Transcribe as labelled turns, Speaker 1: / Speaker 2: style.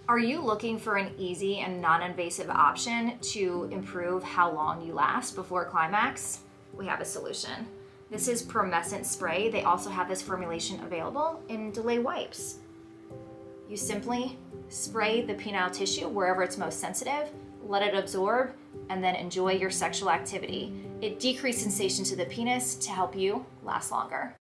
Speaker 1: Are you looking for an easy and non-invasive option to improve how long you last before climax? We have a solution. This is Promescent spray. They also have this formulation available in delay wipes. You simply spray the penile tissue wherever it's most sensitive, let it absorb, and then enjoy your sexual activity. It decreases sensation to the penis to help you last longer.